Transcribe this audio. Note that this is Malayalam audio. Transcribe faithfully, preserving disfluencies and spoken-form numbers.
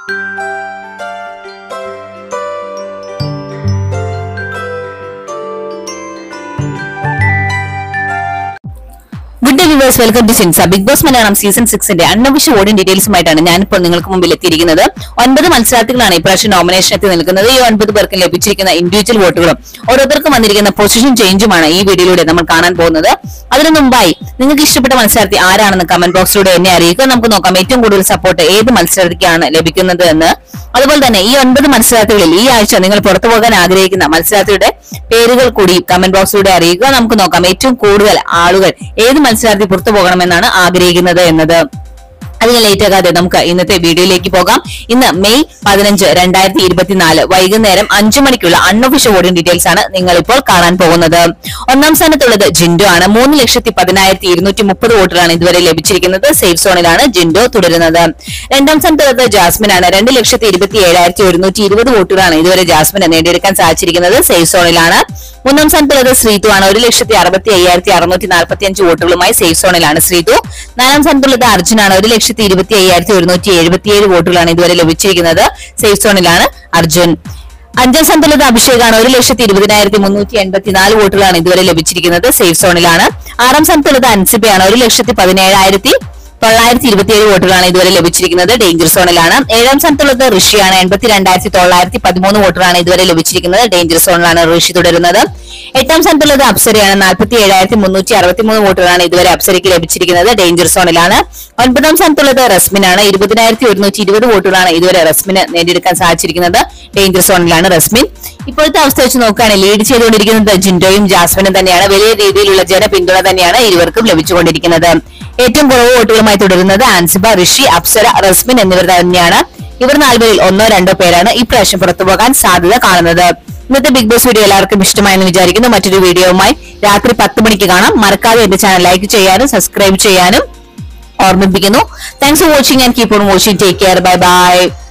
viewers, welcome to Sinsa. Big Boss Malayalam Season six ന്റെ അൺഒഫീഷ്യൽ വോട്ടിംഗ് ഡീറ്റെയിൽസുമായിട്ടാണ് ഞാനിപ്പോൾ നിങ്ങൾക്ക് മുമ്പിൽ എത്തിയിരിക്കുന്നത്. ഒൻപത് മത്സരാർത്ഥികളാണ് ഇപ്രാവശ്യം നോമിനേഷൻ എത്തി നിൽക്കുന്നത്. ഈ ഒൻപത് പേർക്ക് ലഭിച്ചിരിക്കുന്ന ഇൻഡിവിജ്വൽ വോട്ടുകളും ഓരോരുത്തർക്കും വന്നിരിക്കുന്ന പൊസിഷൻ ചേഞ്ചുമാണ് ഈ വീഡിയോയിലൂടെ നമ്മൾ കാണാൻ പോകുന്നത്. അതിനു മുമ്പായി നിങ്ങൾക്ക് ഇഷ്ടപ്പെട്ട മത്സരാർത്ഥി ആരാണെന്ന് കമന്റ് ബോക്സിലൂടെ എന്നെ അറിയിക്കുക. നമുക്ക് നോക്കാം ഏറ്റവും കൂടുതൽ സപ്പോർട്ട് ഏത് മത്സരാർത്ഥിക്കാണ് ലഭിക്കുന്നത് എന്ന്. അതുപോലെ തന്നെ ഈ ഒൻപത് മത്സരാർത്ഥികളിൽ ഈ ആഴ്ച നിങ്ങൾ പുറത്തു പോകാൻ ആഗ്രഹിക്കുന്ന മത്സരാർത്ഥിയുടെ പേരുകൾ കൂടി കമന്റ് ബോക്സിലൂടെ അറിയിക്കുക. നമുക്ക് നോക്കാം ഏറ്റവും കൂടുതൽ ആളുകൾ ഏത് മത്സരാർത്ഥി പുറത്തു പോകണമെന്നാണ് ആഗ്രഹിക്കുന്നത് എന്നത്. അതിന് ലേറ്റ് ആകാതെ നമുക്ക് ഇന്നത്തെ വീഡിയോയിലേക്ക് പോകാം. ഇന്ന് മെയ് പതിനഞ്ച് രണ്ടായിരത്തി ഇരുപത്തിനാല് വൈകുന്നേരം അഞ്ചു മണിക്കുള്ള അൺഒഫീഷ്യൽ വോട്ടിംഗ് ഡീറ്റെയിൽസ് ആണ് നിങ്ങൾ ഇപ്പോൾ കാണാൻ പോകുന്നത്. ഒന്നാം സ്ഥാനത്തുള്ളത് ജിൻഡോ ആണ്. മൂന്ന് ലക്ഷത്തി പതിനായിരത്തി ഇരുന്നൂറ്റി മുപ്പത് വോട്ടുകളാണ് ഇതുവരെ ലഭിച്ചിരിക്കുന്നത്. സേഫ് സോണിലാണ് ജിൻഡോ തുടരുന്നത്. രണ്ടാം സ്ഥാനത്തുള്ളത് ജാസ്മിൻ ആണ്. രണ്ട് ലക്ഷത്തി ഇരുപത്തി ഏഴായിരത്തി ഒരുന്നൂറ്റി ഇരുപത് വോട്ടുകളാണ് ഇതുവരെ ജാസ്മിന് നേടിയെടുക്കാൻ സാധിച്ചിരിക്കുന്നത്. സേഫ് സോണിലാണ്. മൂന്നാം സ്ഥാനത്തുള്ളത് ശ്രീതു ആണ്. ഒരു ലക്ഷത്തി അറുപത്തി അയ്യായിരത്തി അറുന്നൂറ്റി നാൽപ്പത്തി അഞ്ച് വോട്ടുകളുമായി സേഫ് സോണിലാണ് ശ്രീതു. നാലാം സ്ഥാനത്തുള്ളത് അർജുനാണ്. ഒരു ലക്ഷത്തി ഇരുപത്തി അയ്യായിരത്തി ഒരുന്നൂറ്റി എഴുപത്തിയേഴ് വോട്ടുകളാണ് ഇതുവരെ ലഭിച്ചിരിക്കുന്നത്. സേഫ് സോണിലാണ് അർജുൻ. അഞ്ചാം സ്ഥാനത്തുള്ളത് അഭിഷേകാണ്. ഒരു ലക്ഷത്തി ഇരുപതിനായിരത്തി മുന്നൂറ്റി എൺപത്തിനാല് വോട്ടുകളാണ് ഇതുവരെ ലഭിച്ചിരിക്കുന്നത്. സേഫ് സോണിലാണ്. ആറാം സ്ഥാനത്തുള്ളത് അൻസിബയാണ്. ഒരു ലക്ഷത്തി പതിനേഴായിരത്തി തൊള്ളായിരത്തി ഇരുപത്തിയേഴ് വോട്ടുകളാണ് ഇതുവരെ ലഭിച്ചിരിക്കുന്നത്. ഡേഞ്ചർ സോണിലാണ്. ഏഴാം സ്ഥാനത്തുള്ളത് ഋഷിയാണ്. എൺപത്തി രണ്ടായിരത്തി തൊള്ളായിരത്തി പതിമൂന്ന് വോട്ടുകളാണ് ഇതുവരെ ലഭിച്ചിരിക്കുന്നത്. ഡേഞ്ചർ സോണിലാണ് ഋഷി തുടരുന്നത്. എട്ടാം സ്ഥാനത്തുള്ളത് അപ്സരയാണ്. നാൽപ്പത്തി ഏഴായിരത്തി മുന്നൂറ്റി അറുപത്തി മൂന്ന് വോട്ടുകളാണ് ഇതുവരെ അപ്സരയ്ക്ക് ലഭിച്ചിരിക്കുന്നത്. ഡേഞ്ചർ സോണിലാണ്. ഒൻപതാം സ്ഥാനത്തുള്ളത് റസ്മിനാണ്. ഇരുപതിനായിരത്തി ഒരുന്നൂറ്റി ഇരുപത് വോട്ടുകളാണ് ഇതുവരെ റസ്മിന് നേടിയെടുക്കാൻ സാധിച്ചിരിക്കുന്നത്. ഡേഞ്ചർ സോണിലാണ് റസ്മിൻ. ഇപ്പോഴത്തെ അവസ്ഥ വെച്ച് നോക്കുകയാണെങ്കിൽ ലീഡ് ചെയ്തുകൊണ്ടിരിക്കുന്നത് ജിൻഡോയും ജാസ്മിനും തന്നെയാണ്. വലിയ രീതിയിലുള്ള ജനപിന്തുണ തന്നെയാണ് ഇരുവർക്കും ലഭിച്ചുകൊണ്ടിരിക്കുന്നത്. ഏറ്റവും കുറവ് വോട്ടുകളുമായി തുടരുന്നത് ആൻസിബ, ഋഷി, അപ്സര, റസ്മിൻ എന്നിവർ തന്നെയാണ്. ഇവർ നാലുപേരിൽ ഒന്നോ രണ്ടോ പേരാണ് ഇപ്രാവശ്യം പുറത്തുപോകാൻ സാധ്യത കാണുന്നത്. ഇന്നത്തെ ബിഗ് ബോസ് വീഡിയോ എല്ലാവർക്കും ഇഷ്ടമായെന്ന് വിചാരിക്കുന്നു. മറ്റൊരു വീഡിയോയുമായി രാത്രി പത്ത് മണിക്ക് കാണാം. മറക്കാതെ എന്റെ ചാനൽ ലൈക്ക് ചെയ്യാനും സബ്സ്ക്രൈബ് ചെയ്യാനും ഓർമ്മിപ്പിക്കുന്നു. Thanks for watching and keep on watching. Take care. Bye by.